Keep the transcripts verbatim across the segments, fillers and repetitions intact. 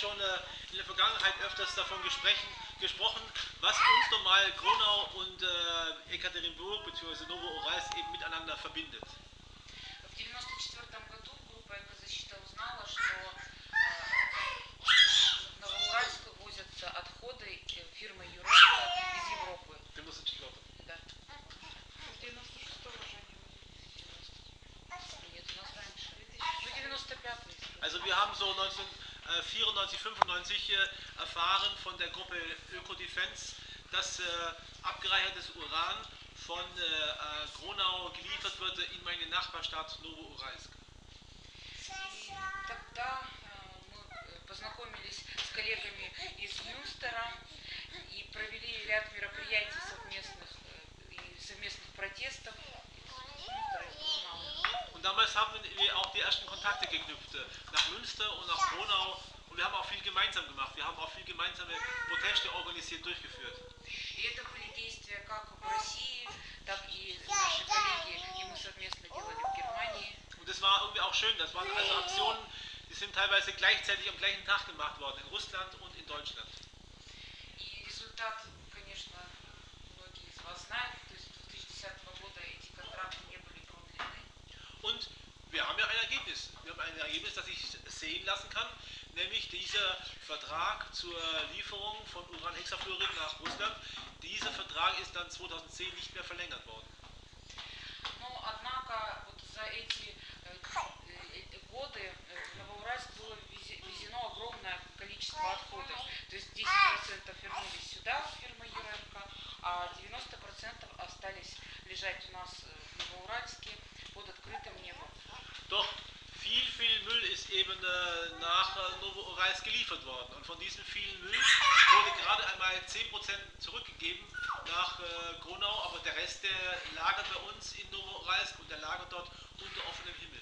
schon äh, in der Vergangenheit öfters davon gesprochen, gesprochen was uns normal Gronau und äh, Ekaterinburg bzw. Novouralsk eben miteinander verbindet. В девяносто четвёртом году группа «Экозащита» узнала, что в Новоуральск возятся отходы фирмы Юренко из Европы. девяносто четвёртом. Да. С девяносто шестого же они Нет, у нас раньше. Ну, девяносто пятый. Also wir haben so neunzehnhundertvierundneunzig, fünfundneunzig äh, erfahren von der Gruppe Ökodefense, dass äh, abgereichertes Uran von äh, Gronau geliefert wird in meine Nachbarstadt Novouralsk. Тогда мы познакомились с коллегами из Мюнстера и провели ряд мероприятий совместных и совместных протестов. Und damals haben wir auch die ersten Kontakte geknüpft nach Münster und nach Gronau und wir haben auch viel gemeinsam gemacht. Wir haben auch viel gemeinsame Proteste organisiert durchgeführt. И это были действия как в России, так и наши коллеги, и мы совместно делали в Германии. Und das war irgendwie auch schön. Das waren also Aktionen, die sind teilweise gleichzeitig am gleichen Tag gemacht worden, in Russland und in Deutschland. И результат, конечно, многие из вас знают, то есть с две тысячи десятого года эти контракты не были продлены. Und wir haben ja ein Ergebnis. Wir haben ein Ergebnis, das sich sehen lassen kann, nämlich dieser Vertrag zur Lieferung von Uranhexafluorid nach Russland. Dieser Vertrag ist dann zweitausendzehn nicht mehr verlängert worden. Но, однако, вот за эти годы в Новоуральск было везено огромное количество отходов. То есть десять процентов вернулись сюда, фирма Юренко, а девяносто процентов остались лежать у нас в Новоуральске под открытым небом. Doch viel, viel Müll ist eben äh, nach äh, Novouralsk geliefert worden. Und von diesem vielen Müll wurde gerade einmal zehn Prozent zurückgegeben nach äh, Gronau, aber der Rest der lagert bei uns in Novouralsk und der lagert dort unter offenem Himmel.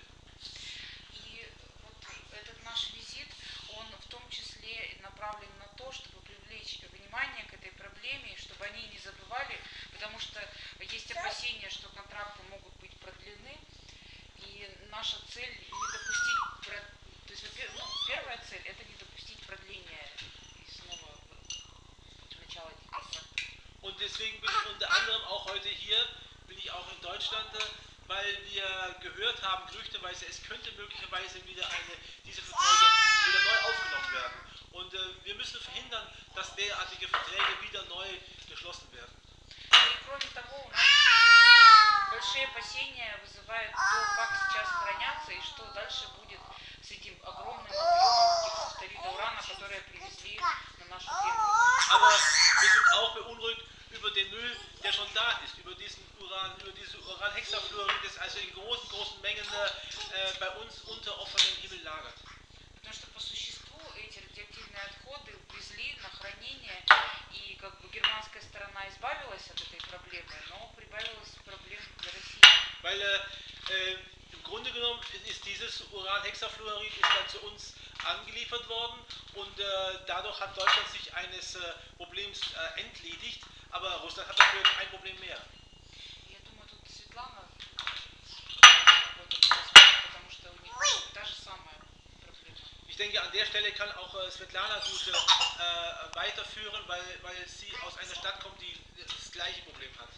И вот этот наш визит, он в том числе направлен на то, чтобы привлечь внимание к этой проблеме, и чтобы они не забывали, потому что есть опасения, что контракты могут быть продлены. И наша цель не допустить, то есть ну, первая цель это не допустить продления и снова начала этих контрактов. Und deswegen bin ich unter anderem auch heute hier, bin ich auch in Deutschland, weil wir gehört haben, gerüchteweise, es könnte möglicherweise wieder eine, diese Verträge wieder neu aufgenommen werden. Und äh, wir müssen verhindern, dass derartige Verträge wieder neu geschlossen werden. И кроме того, у нас большие опасения вызывает то, как сейчас хранятся и что дальше будет с этим огромным объемом гексафторида урана, которые привезли на нашу землю. Aber wir sind auch beunruhigt über den Müll, der schon da ist, über diesen Uran, über diese Uranhexafluorid, das also in großen, großen Mengen äh, bei uns unter offenem Himmel lagert. Потому что по существу эти радиоактивные отходы везли на хранение, и как бы германская сторона избавилась от этой проблемы, но прибавилось проблем для России. Weil äh, im Grunde genommen ist dieses Uranhexafluorid ist dann zu uns angeliefert worden und äh, dadurch hat Deutschland sich eines äh, Problems äh, entledigt, aber Russland hat dafür ein Problem mehr. Я думаю, тут Светлана об этом расскажет, потому что у них та же самая проблема. Ich denke, an der Stelle kann auch äh, Svetlana gut äh, weiterführen, weil, weil sie aus einer Stadt kommt, die das gleiche Problem hat.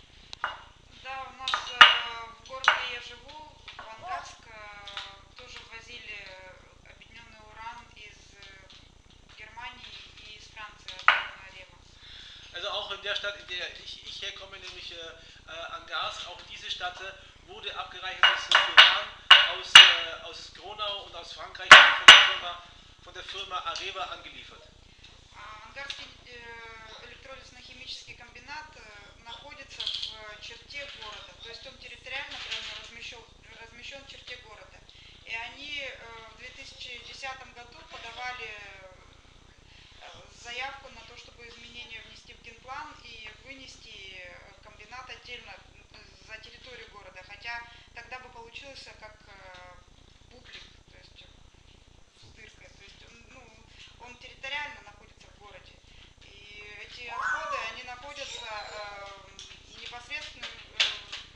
Да, у нас э, в городе, где я живу, в Ангарск, э, тоже ввозили объединенный уран из Германии и из Франции, особенно Арева. Also auch in der Stadt, in der ich, ich herkomme, nämlich äh, Angarsk, auch in diese Stadt äh, wurde abgereichertes Uran aus, äh, aus Gronau und aus Frankreich von der Firma, von der Firma Areva angeliefert. Ангарский электролизно-химический комбинат находится в черте города, то есть он территориально прямо размещен, размещен в черте города. И они в две тысячи десятом году подавали заявку на то, чтобы изменения внести в генплан и вынести комбинат отдельно за территорию города, хотя тогда бы получился как бублик, то есть дырка, то есть ну, он территориально находится в городе. И эти отходы, они находятся э, непосредственно э,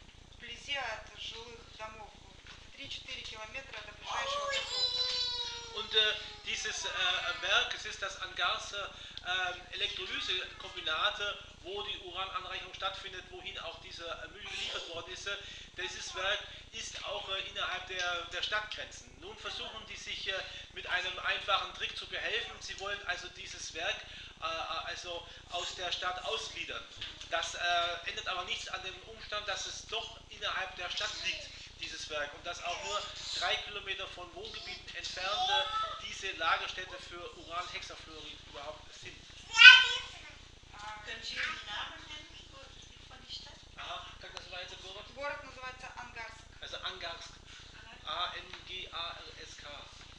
вблизи от жилых домов, три-четыре километра до ближайшего поселка. Und äh, dieses äh, Werk, es ist das Angarsker äh, Elektrolysekombinat, wo die Urananreicherung stattfindet, wohin auch dieser Müll geliefert worden ist. Dieses Werk ist auch äh, innerhalb der, der Stadtgrenzen. Nun versuchen die sich äh, mit einem einfachen Trick zu behelfen. Sie wollen also dieses Werk äh, also aus der Stadt ausgliedern. Das äh, ändert aber nichts an dem Umstand, dass es doch innerhalb der Stadt liegt, dieses Werk, und dass auch nur drei Kilometer von Wohngebieten entfernt äh, diese Lagerstätte für Uranhexafluorid überhaupt sind. Können Sie den Namen nennen von der Stadt? Aha, как называется город? Город называется Ангарск. Also Angarsk. A N G A R S K.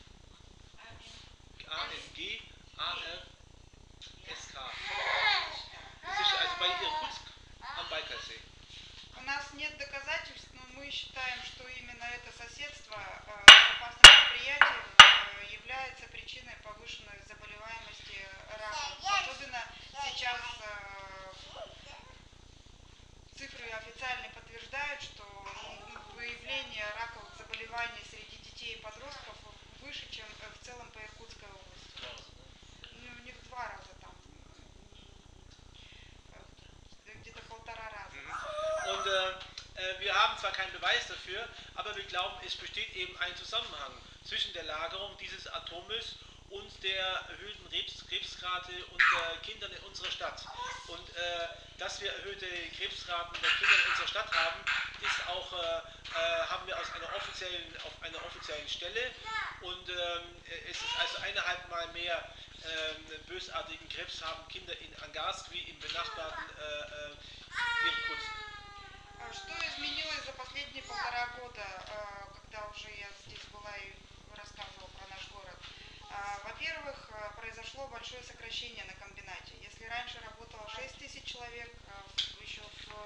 A N G A R S K. Das ist also bei Irkutsk am Baikalsee. У нас нет доказательств, но мы считаем, что именно это соседство э, с опасным предприятием э, является причиной повышенной заболеваемости раком. Особенно сейчас э, цифры официально подтверждают, что выявление раковых заболеваний среди детей и подростков выше, чем в целом по Иркутской области. Ну, не в два раза там, где-то полтора раза. Und äh, wir haben zwar keinen Beweis dafür, aber wir glauben, es besteht eben ein Zusammenhang zwischen der Lagerung dieses Atommülls und der erhöhten Krebs Krebsrate unter Kindern in unserer Stadt. Und äh, dass wir erhöhte Krebsraten der Kinder in unserer Stadt haben, ist auch, äh, haben wir aus einer offiziellen, auf einer offiziellen Stelle. Und ähm, es ist also eineinhalb Mal mehr äh, bösartigen Krebs haben Kinder in Angarsk wie im benachbarten äh, äh, Irkutsk. Что изменилось за последние полтора года, когда уже я здесь была и рассказывала про наш город? Во-первых, произошло большое сокращение на комбинате. Если раньше работало шесть тысяч человек, еще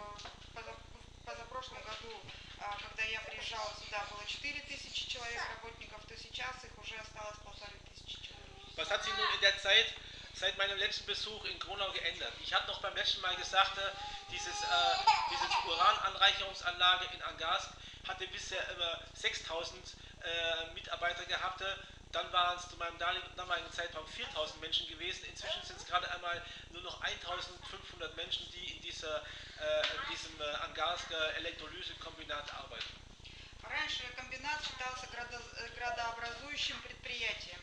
в позапрошлом году, когда я приезжала сюда, было четыре тысячи человек работников, то сейчас их уже осталось полторы тысячи человек. Was hat sich nun in der Zeit seit meinem letzten Besuch in Kronau geändert? Ich hatte noch beim letzten Mal gesagt, dieses, äh, diese Urananreicherungsanlage in Angarsk hatte bisher immer sechstausend äh, Mitarbeiter gehabt. Dann waren es zu meinem damaligen Zeitraum viertausend Menschen gewesen. Inzwischen sind es gerade einmal nur noch eintausendfünfhundert Menschen, die in, dieser, äh, in diesem äh, Angarsker Elektrolysekombinat arbeiten. Раньше комбинат считался градообразующим предприятием.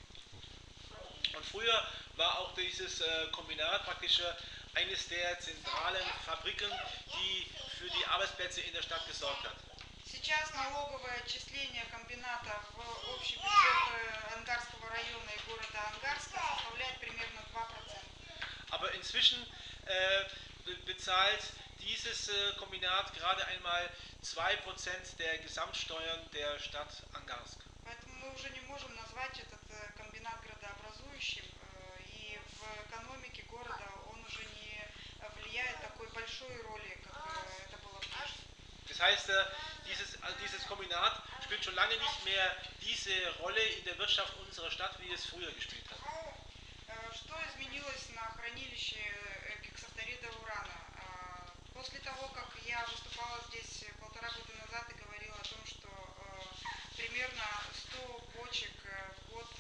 Und früher war auch dieses äh, Kombinat praktisch eines der zentralen Fabriken, die für die Arbeitsplätze in der Stadt gesorgt hat. Сейчас налоговое отчисление комбината в общий бюджет Ангарского района и города Ангарска составляет примерно два процента. Aber inzwischen äh, bezahlt dieses äh, Kombinat gerade einmal zwei Prozent der Gesamtsteuern der Stadt Angarsk. Поэтому мы уже не можем назвать этот комбинат градообразующим, и в экономике города он уже не влияет такой большой роли, как это было прежде. Das heißt, dieses, dieses Kombinat spielt schon lange nicht mehr diese Rolle in der Wirtschaft unserer Stadt, wie es früher gespielt hat. Что изменилось на хранилище гексафторида урана? После того, как я выступала здесь полтора года назад и говорила о том, что примерно сто бочек в год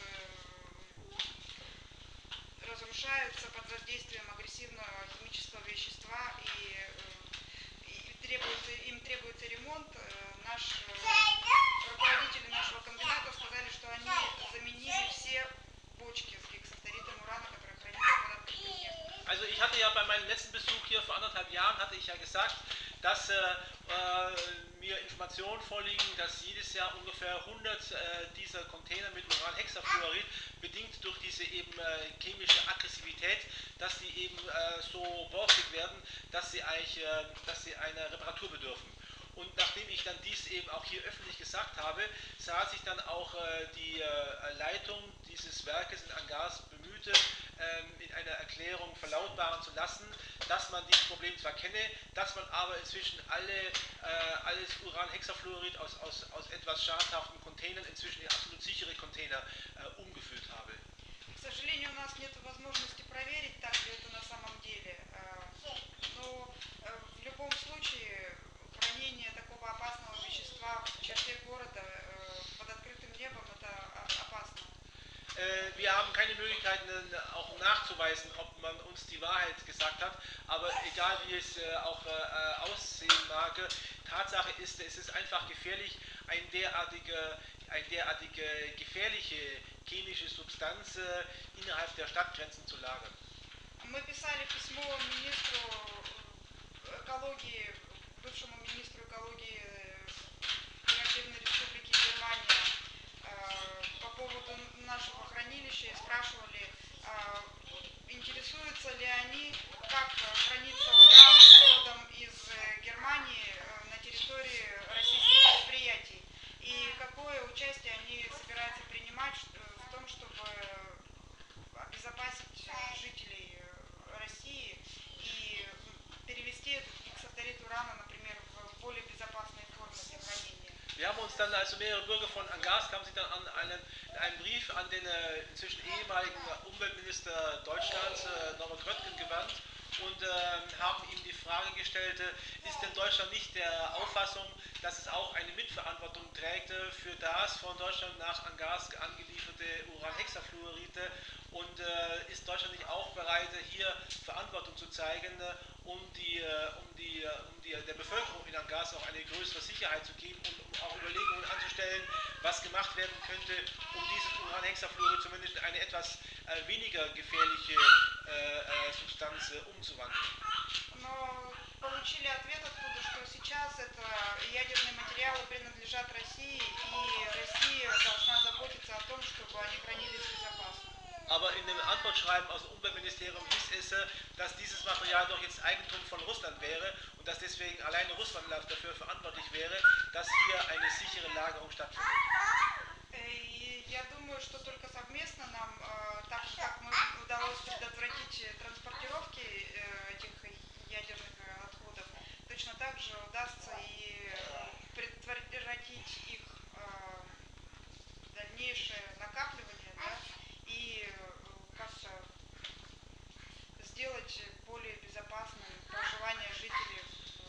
разрушаются под воздействием агрессивного химического вещества и, и требуется, им требуется ремонт, наш, руководители нашего комбината сказали, что они заменили все бочки с гексафторидом урана, которые хранятся под открытым небом. Also ich hatte ja bei meinem letzten Besuch hier vor anderthalb Jahren, hatte ich ja gesagt, dass äh, äh, mir Informationen vorliegen, dass jedes Jahr ungefähr hundert äh, dieser Container mit Uranhexafluorid, bedingt durch diese eben äh, chemische Aggressivität, dass die eben äh, so borstig werden, dass sie, eigentlich, äh, dass sie einer Reparatur bedürfen. Und nachdem ich dann dies eben auch hier öffentlich gesagt habe, sah sich dann auch äh, die äh, Leitung dieses Werkes in Angarsk bemühte, ähm, in einer Erklärung verlautbaren zu lassen, dass man dieses Problem zwar kenne, dass man aber inzwischen alle, äh, alles Uranhexafluorid aus, aus, aus etwas schadhaften Containern inzwischen in absolut sichere Container äh, umgefüllt habe. К сожалению, у нас нет возможности проверить, так ли это на самом деле. Но в любом случае хранение такого опасного вещества в черте города под открытым небом — это опасно. wir haben keine Möglichkeiten auch nachzuweisen, ob man uns die Wahrheit gesagt hat, aber egal wie es auch aussehen mag, Tatsache ist, es ist einfach gefährlich, ein derartige, eine derartige gefährliche chemische Substanz innerhalb der Stadtgrenzen zu lagern. Мы писали письмо министру экологии, бывшему министру экологии Федеративной Республики Германия по поводу нашего хранилища и спрашивали, интересуются ли они, как хранится уран родом из Германии на территории российских предприятий и какое участие они собираются принимать в том, чтобы обезопасить жителей России и перевести этот гексафторид урана, например, в более безопасные формы для хранения. Wir haben uns dann, also mehrere Bürger von Angarsk haben sich dann an einen, einen Brief an den äh, inzwischen ehemaligen Umweltminister Deutschlands, äh, Norbert Röttgen, gewandt und äh, haben ihm die Frage gestellt, äh, ist denn Deutschland nicht der Auffassung, dass es auch eine Mitverantwortung trägt äh, für das von Deutschland nach Angarsk angelieferte Uranhexafluorid und äh, ist Deutschland nicht auch bereit, hier Verantwortung zu zeigen, äh, um, die, äh, um, die, äh, um die, der Bevölkerung in Angarsk auch eine größere Sicherheit zu geben und um auch Überlegungen anzustellen, was gemacht werden könnte, um dieses Uranhexafluorid zumindest in eine etwas äh, weniger gefährliche äh, äh, Substanz äh, umzuwandeln. Но получили ответ оттуда, что сейчас это ядерные материалы принадлежат России, и Россия должна заботиться о том, чтобы они хранились безопасно. Aber in dem Antwortschreiben aus dem Umweltministerium hieß es, dass dieses Material doch jetzt Eigentum von Russland wäre und dass deswegen alleine Russland dafür verantwortlich wäre, dass hier eine sichere Lagerung stattfindet. И я думаю, что только совместно нам, так же как мы удалось предотвратить транспортировки этих ядерных отходов, точно так же удастся и предотвратить их дальнейшее накапливание, да, и как-то сделать более безопасным проживание жителей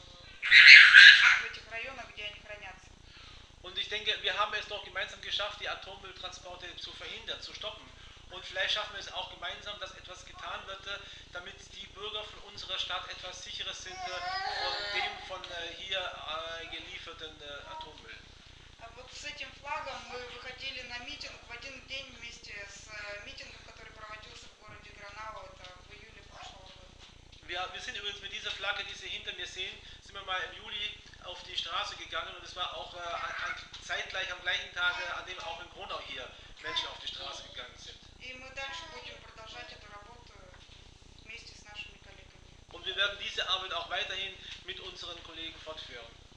в этих районах, где они хранятся. Und ich denke, wir haben es doch gemeinsam geschafft, die Atommülltransporte zu verhindern, zu stoppen. Und vielleicht schaffen wir es auch gemeinsam, dass etwas getan wird, damit die Bürger von unserer Stadt etwas sicherer sind von dem von hier gelieferten Atommüll. Вот с этим флагом мы выходили на митинг в один день вместе с митингом, который проводился в городе Гранау, это в июле прошлого года. Wir, wir sind übrigens mit dieser Flagge, die Sie hinter mir sehen, sind wir mal im Juli auf die Straße gegangen und es war auch äh, an, zeitgleich am gleichen Tag, an dem auch in Gronau hier Menschen auf die Straße gegangen sind. Und wir werden diese Arbeit auch weiterhin mit unseren Kollegen fortführen.